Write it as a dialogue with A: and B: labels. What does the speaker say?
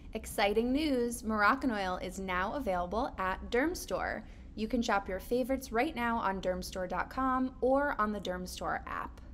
A: Exciting news! Moroccanoil is now available at Dermstore. You can shop your favorites right now on dermstore.com or on the Dermstore app.